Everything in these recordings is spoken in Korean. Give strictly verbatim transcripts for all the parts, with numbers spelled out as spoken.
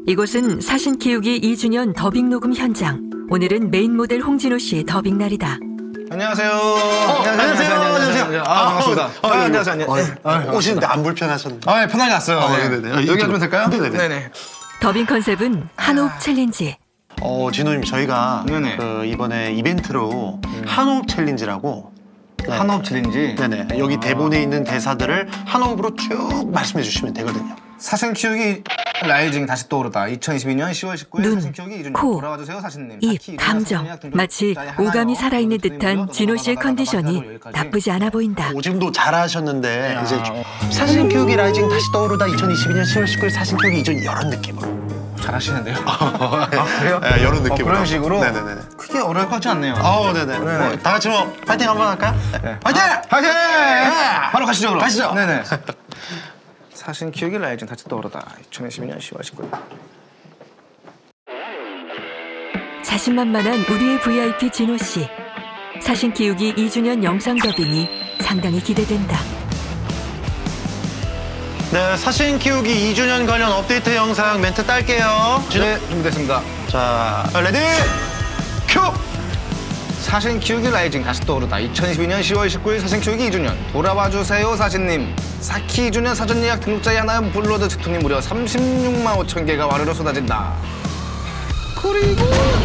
이곳은 사신 키우기 이 주년 더빙 녹음 현장. 오늘은 메인 모델 홍진호 씨의 더빙 날이다. 안녕하세요. 어, 안녕하세요. 안녕하세요. 안녕하세요. 안녕하세요. 아, 반갑습니다. 어, 어, 아, 안녕하세요. 안녕하세요. 어, 어, 오시는데 안 불편하셨나요? 아, 편하게 왔어요. 아, 네. 네네네. 여기 앉으면 될까요? 네네네. 네네. 더빙 컨셉은 한호흡 챌린지. 어, 진호님 저희가 네네. 그 이번에 이벤트로 음. 한호흡 챌린지라고 네. 한호흡 챌린지. 네네. 여기 아. 대본에 있는 대사들을 한호흡으로 쭉 말씀해 주시면 되거든요. 사신 키우기 라이징 다시 떠오르다. 이천이십이 년 시월 십구 일 눈, 사신 키우기 이준님 코, 돌아와주세요 사신님. 입, 감정. 마치 오감이 살아있는 듯한 진호 씨의 컨디션이 나쁘지 않아 보인다. 오, 지금도 잘하셨는데 야, 이제 어. 사신 키우기 라이징 다시 떠오르다 이천이십이 년 시월 십구 일 사신 키우기 이전 이런 느낌으로. 잘하시는데요. 아, 그래요? 네, 이런 느낌으로. 어, 그런 식으로? 네네네. 크게 어려울 것 같지 않네요. 아, 네네. 네네. 어, 다 같이 뭐 파이팅 한번 할까요? 네. 파이팅! 파이팅! 바로 가시죠 그럼. 가시죠. 네네. 사신 키우기 라이징 다시 떠오르다. 이천이십이 년 시월 십구 일. 자신만만한 우리의 브이아이피 진호 씨. 사신 키우기 이 주년 영상 더빙이 상당히 기대된다. 네, 사신 키우기 이 주년 관련 업데이트 영상 멘트 딸게요. 네, 준비됐습니다. 자, 레디, 큐! 사신 키우기 라이징 다시 떠오르다. 이천이십이 년 시월 십구 일 사신 키우기 이 주년. 돌아와주세요 사신님. 사키 이 주년 사전 예약 등록자에 하나 블로드 제품이 무려 삼십육만 오천 개가 와르르 쏟아진다. 그리고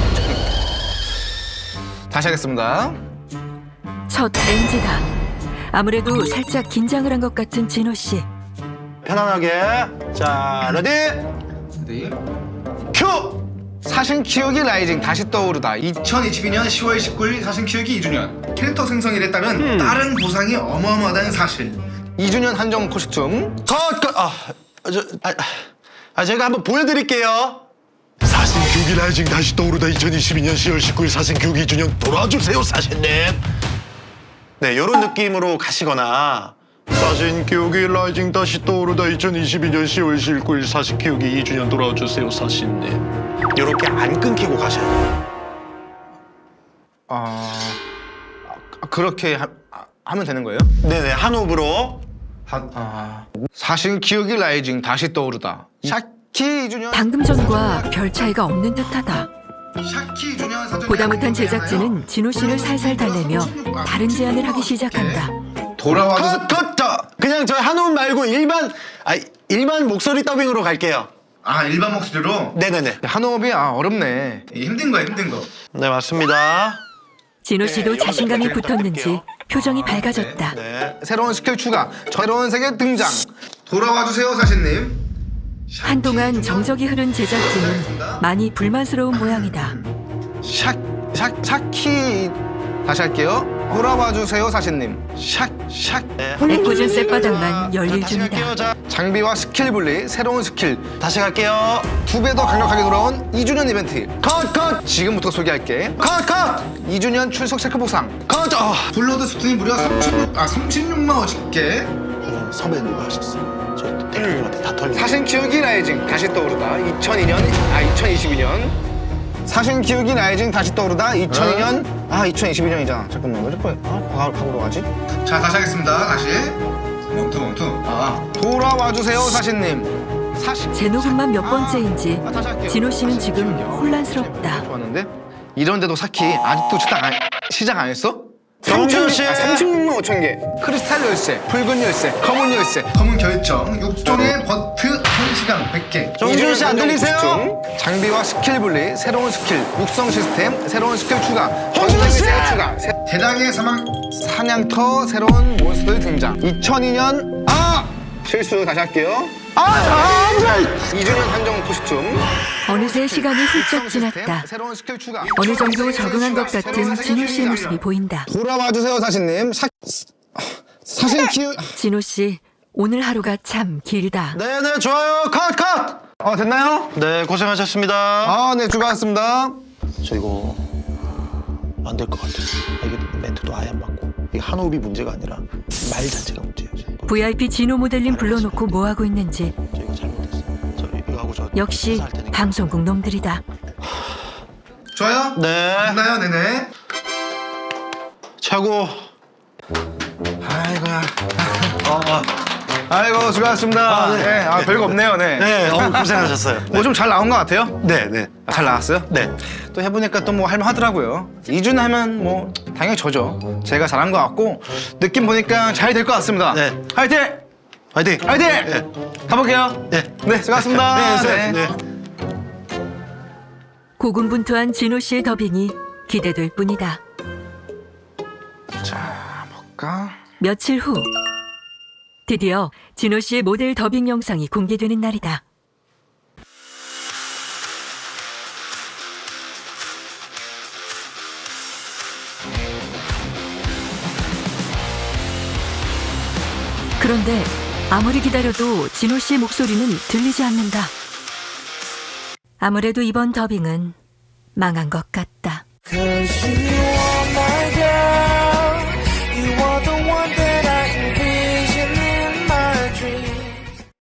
다시 하겠습니다. 첫 엔지다. 아무래도 살짝 긴장을 한 것 같은 진호 씨. 편안하게. 자, 레디, 네. 큐! 사신 키우기 라이징 다시 떠오르다. 이천이십이 년 시월 십구 일 사신 키우기 이 주년. 캐릭터 생성일에 따른 음. 다른 보상이 어마어마하다는 사실. 이 주년 한정 코스튬. 컷, 컷! 아, 저, 아, 아, 제가 한번 보여드릴게요. 사신 키우기 라이징 다시 떠오르다 이천이십이 년 시월 십구 일 사신 키우기 이 주년 돌아와주세요, 사신님. 네, 요런 느낌으로 가시거나 사신 키우기 라이징 다시 떠오르다 이천이십이 년 시월 십구 일 사신 키우기 이 주년 돌아와주세요, 사신님. 요렇게 안 끊기고 가셔야 돼요. 아... 아, 그렇게 하, 아, 하면 되는 거예요? 네네, 한호흡으로. 한, 아... 사신 키우기 라이징 다시 떠오르다. 샤키 이 주년. 방금 전과 별 차이가 없는 듯하다. 샤키 이 주년 사전 보다 못한 제작진은 진호 씨를 살살 달래며 다른 제안을 하기 시작한다. 돌아와주세요. 컷, 컷, 컷! 그냥 저 한호흡 말고 일반, 아, 일반 목소리 더빙으로 갈게요. 아, 일반 목소리로? 네네네. 한호흡이 아, 어렵네. 힘든 거야, 힘든 거. 네, 맞습니다. 진호 씨도 네, 자신감이 이거 붙었는지 할게요. 표정이 밝아졌다. 네. 새로운 스킬 추가, 새로운 세계 등장. 돌아와주세요, 사신님. 한동안 정적이 흐른 제작진은 많이 불만스러운 모양이다. 샤, 샤, 샤키. 다시 할게요. 돌아와주세요, 사신님. 샥, 샥. 네. 애꿎은 쌔바닥만 열릴 다시 갈게요. 중이다. 자, 장비와 스킬 분리, 새로운 스킬. 다시 갈게요. 두 배 더 강력하게 돌아온 이 주년 이벤트. 컷, 컷! 지금부터 소개할게. 컷, 컷! 이 주년 출석 체크 보상. 컷! 어. 블러드 스팀이 무려 삼십육, 아, 삼십육만 오천 개. 선배님 하셨어요. 저 대표님한테 다 털리고. 사신 키우기 라이징 다시 떠오르다. 이천이 년, 아, 이천이십이 년. 사신 키우기 라이징 다시 떠오르다. 이천이 년, 아, 이천이십이 년이잖아. 잠깐만, 왜 자꾸 아, 과거로 가지? 자, 다시 하겠습니다. 다시. 원투, 원투. 아. 돌아와주세요, 사신님. 사신. 재녹음만 몇 번째인지 아, 다시 할게요. 진호 씨는 사신 지금 키우기요. 혼란스럽다. 좋았는데? 이런데도 사키 아직도 시작 안, 시작 안 했어? 정준 씨! 아, 삼십육만 오천 개. 크리스탈 열쇠, 붉은 열쇠, 검은 열쇠, 검은 결정, 육 종의 버트, 한 시간 백 개. 정준 씨 안 들리세요? 장비와 스킬 분리, 새로운 스킬, 육성 시스템, 새로운 스킬 추가, 정준 전쟁의 씨! 새 추가, 새, 대량의 사망, 사냥터, 새로운 몬스터들 등장. 이천이 년, 아! 실수 다시 할게요. 아, 아, 이 주년 한정 코스튬. 어느새 시간이 훌쩍 육성 시스템, 지났다. 새로운 스킬 추가. 어느 정도 적응한 것 새로운 같은 세계 진호 씨의 추가. 모습이 보인다. 돌아와주세요, 사신님. 사, 사신 키우... 진호 씨, 오늘 하루가 참 길다. 네네, 좋아요. 컷, 컷! 어, 됐나요? 네, 고생하셨습니다. 아, 네, 수고하셨습니다. 저 이거 안 될 것 같아요. 이게 멘트도 아예 안 맞고. 이게 한호흡이 문제가 아니라 말 자체가 문제예요. 지금. 브이아이피 진호 모델님 불러놓고 뭐하고 있는지. 저 이거 잘못했어요. 저 이거 하고 저 역시 수사할 테니까. 방송국 놈들이다. 좋아요? 네. 됐나요? 네네. 최고. 아이고야. 어, 어. 아이고 수고하셨습니다. 아, 네. 네, 아 별거 없네요. 네. 네, 어, 고생하셨어요. 뭐 좀 잘 나온 것 같아요. 네, 네. 아, 잘 나왔어요? 네. 또 해보니까 또 뭐 할만하더라고요. 이준 하면 뭐 당연히 저죠. 제가 잘한 것 같고 느낌 보니까 잘 될 것 같습니다. 네. 화이팅! 화이팅! 화이팅! 네. 가볼게요. 네. 네, 수고하셨습니다. 네, 네. 네. 고군분투한 진호 씨의 더빙이 기대될 뿐이다. 자, 볼까? 며칠 후 드디어 진호 씨의 모델 더빙 영상이 공개되는 날이다. 그런데 아무리 기다려도 진호 씨의 목소리는 들리지 않는다. 아무래도 이번 더빙은 망한 것 같다. Cause you